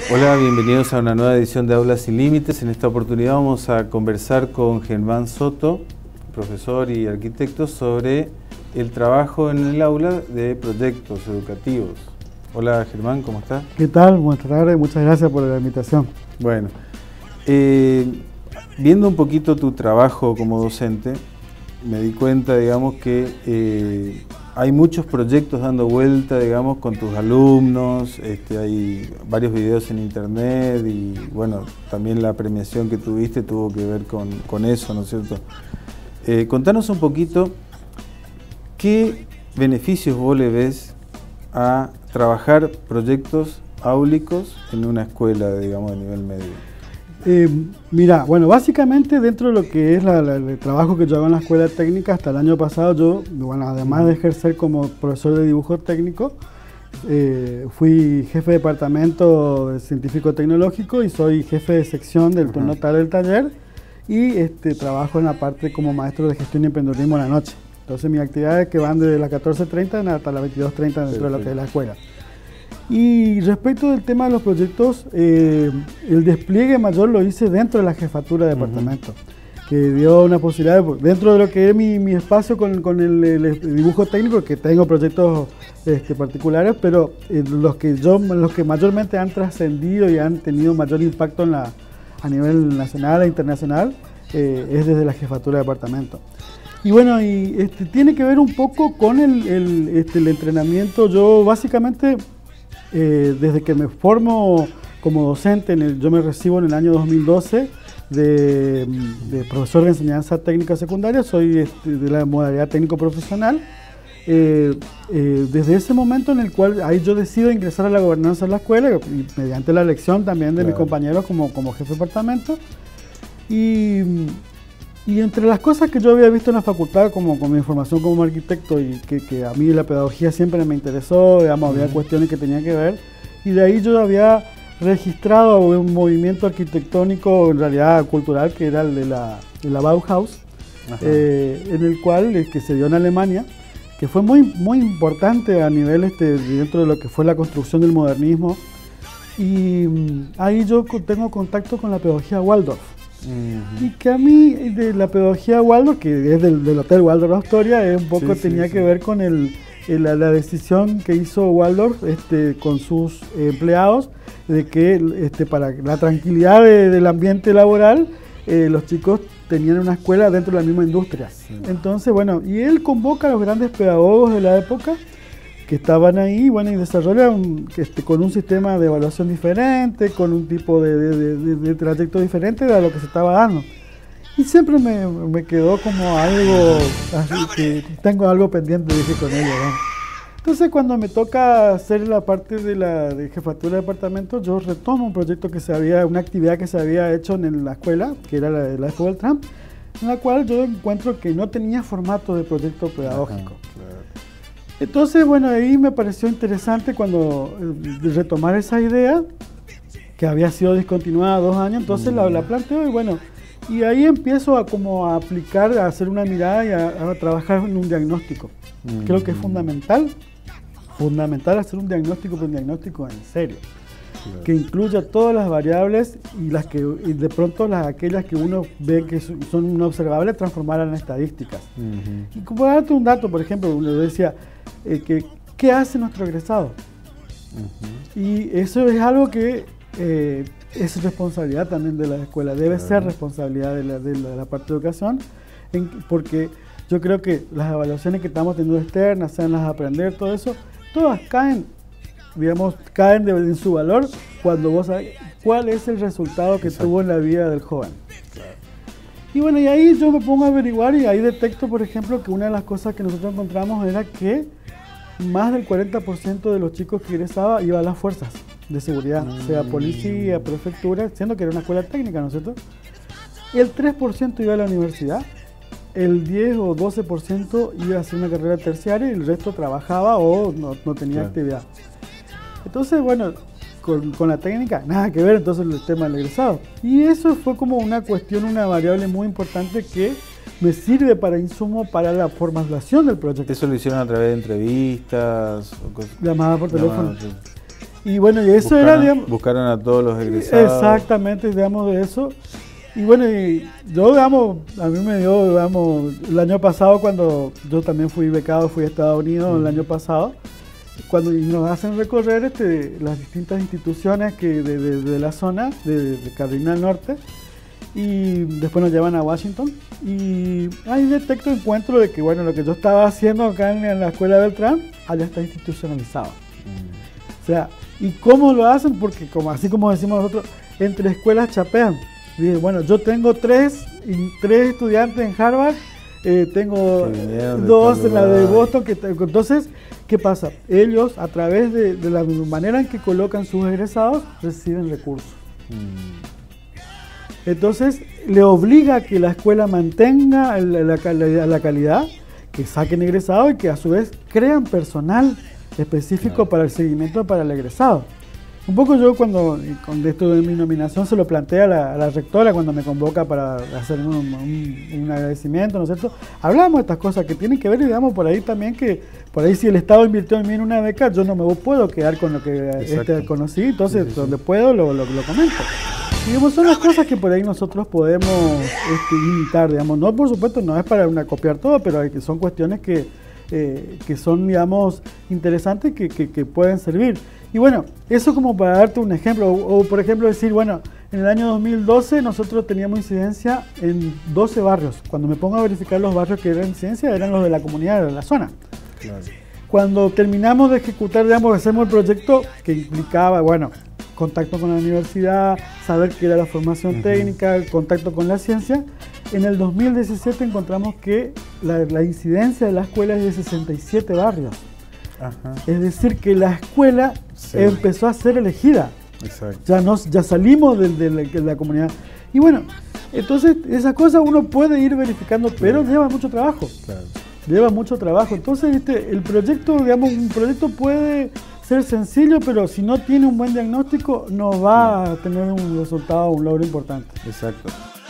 Hola, bienvenidos a una nueva edición de Aulas Sin Límites. En esta oportunidad vamos a conversar con Germán Soto, profesor y arquitecto, sobre el trabajo en el aula de proyectos educativos. Hola Germán, ¿cómo estás? ¿Qué tal? Buenas tardes, muchas gracias por la invitación. Bueno, viendo un poquito tu trabajo como docente, me di cuenta, digamos, que hay muchos proyectos dando vuelta, digamos, con tus alumnos, hay varios videos en internet y, bueno, también la premiación que tuviste tuvo que ver con eso, ¿no es cierto? Contanos un poquito, ¿qué beneficios vos le ves a trabajar proyectos áulicos en una escuela, digamos, de nivel medio? Mira, bueno, básicamente dentro de lo que es el trabajo que yo hago en la escuela técnica, hasta el año pasado yo, bueno, además de ejercer como profesor de dibujo técnico, fui jefe de departamento de científico tecnológico y soy jefe de sección del turno tarde del taller y trabajo en la parte como maestro de gestión y emprendedurismo en la noche. Entonces mis actividades que van desde las 14:30 hasta las 22:30 dentro de lo que es la escuela. Y respecto del tema de los proyectos, el despliegue mayor lo hice dentro de la jefatura de departamento, que dio una posibilidad, dentro de lo que es mi espacio con el dibujo técnico, que tengo proyectos particulares, pero los que mayormente han trascendido y han tenido mayor impacto a nivel nacional e internacional, es desde la jefatura de departamento. Y bueno, tiene que ver un poco con el entrenamiento. Yo básicamente, desde que me formo como docente, yo me recibo en el año 2012 de profesor de enseñanza técnica secundaria, soy de la modalidad técnico profesional. Desde ese momento en el cual ahí yo decido ingresar a la gobernanza de la escuela y mediante la elección también de mis compañeros como jefe de departamento. Y entre las cosas que yo había visto en la facultad, como con mi formación como arquitecto y que a mí la pedagogía siempre me interesó, digamos, había cuestiones que tenía que ver, y de ahí yo había registrado un movimiento arquitectónico, en realidad cultural, que era el de la Bauhaus, en el cual que se dio en Alemania, que fue muy importante a nivel dentro de lo que fue la construcción del modernismo, y ahí yo tengo contacto con la pedagogía Waldorf. Y que a mí, de la pedagogía Waldorf, que es del Hotel Waldorf Astoria, un poco tenía que ver con la decisión que hizo Waldorf con sus empleados, de que para la tranquilidad del ambiente laboral, los chicos tenían una escuela dentro de la misma industria. Entonces, bueno, y él convoca a los grandes pedagogos de la época que estaban ahí, bueno, y desarrollan con un sistema de evaluación diferente, con un tipo de trayecto diferente a lo que se estaba dando. Y siempre me quedó como algo, así que tengo algo pendiente, dije con ellos, ¿no? Entonces cuando me toca hacer la parte de jefatura de departamento, yo retomo un proyecto una actividad que se había hecho en la escuela, que era la Expo del Trump, en la cual yo encuentro que no tenía formato de proyecto pedagógico. Entonces, bueno, ahí me pareció interesante cuando retomar esa idea, que había sido discontinuada 2 años, entonces la planteo y bueno, y ahí empiezo a aplicar, a hacer una mirada y a trabajar en un diagnóstico. Creo que es fundamental hacer un diagnóstico, pero un diagnóstico en serio, que incluya todas las variables y de pronto aquellas que uno ve que son inobservables, transformarlas en estadísticas. Y como darte un dato, por ejemplo, uno decía, ¿qué hace nuestro egresado? Y eso es algo que es responsabilidad también de la escuela, debe ser responsabilidad de la parte de educación, porque yo creo que las evaluaciones que estamos teniendo externas, sean las de aprender, todo eso, todas caen en su valor cuando vos sabés cuál es el resultado que tuvo en la vida del joven. Y bueno, y ahí yo me pongo a averiguar y ahí detecto, por ejemplo, que una de las cosas que nosotros encontramos era que más del 40% de los chicos que ingresaba iba a las fuerzas de seguridad, sea policía, prefectura, siendo que era una escuela técnica, ¿no es cierto? Y el 3% iba a la universidad, el 10 o 12% iba a hacer una carrera terciaria y el resto trabajaba o no tenía actividad. Entonces, bueno, con la técnica, nada que ver entonces el tema del egresado. Y eso fue como una variable muy importante que me sirve para insumo para la formulación del proyecto. ¿Eso lo hicieron a través de entrevistas? Llamadas por teléfono. Y bueno, y eso era, digamos... Buscaron a todos los egresados. Exactamente, digamos, de eso. Y bueno, y yo, digamos, a mí me dio, digamos, el año pasado cuando yo también fui becado, fui a Estados Unidos el año pasado, cuando nos hacen recorrer las distintas instituciones de la zona, de Carolina del Norte, y después nos llevan a Washington, y ahí detecto, encuentro de que, bueno, lo que yo estaba haciendo acá en la escuela Beltrán, allá está institucionalizado. O sea, ¿y cómo lo hacen? Porque así como decimos nosotros, entre escuelas chapean. Dije, bueno, yo tengo tres estudiantes en Harvard, tengo dos en la de Boston, entonces, ¿qué pasa? Ellos, a través de la manera en que colocan sus egresados, reciben recursos. Entonces, le obliga a que la escuela mantenga la calidad, que saquen egresados y que a su vez crean personal específico para el seguimiento para el egresado. Un poco yo con esto de mi nominación se lo planteé a la rectora cuando me convoca para hacer un agradecimiento, ¿no es cierto? Hablamos de estas cosas que tienen que ver, digamos, por ahí también que, por ahí si el Estado invirtió en mí en una beca, yo no me puedo quedar con lo que conocí, entonces donde puedo lo comento. Digamos, son las cosas que por ahí nosotros podemos imitar, digamos, no, por supuesto, no es para copiar todo, pero son cuestiones que son, digamos, interesantes que pueden servir. Y bueno, eso como para darte un ejemplo, o por ejemplo decir, bueno, en el año 2012 nosotros teníamos incidencia en 12 barrios. Cuando me pongo a verificar los barrios que eran incidencia, eran los de la comunidad de la zona. Claro. Cuando terminamos de ejecutar, digamos, hacemos el proyecto que implicaba, bueno, contacto con la universidad, saber qué era la formación técnica, el contacto con la ciencia. En el 2017 encontramos que la incidencia de la escuela es de 67 barrios. Ajá. Es decir, que la escuela empezó a ser elegida. Exacto. Ya salimos de la comunidad. Y bueno, entonces esas cosas uno puede ir verificando, pero lleva mucho trabajo. Claro. Lleva mucho trabajo. Entonces, el proyecto, digamos, un proyecto puede ser sencillo, pero si no tiene un buen diagnóstico, no va a tener un resultado, un logro importante. Exacto.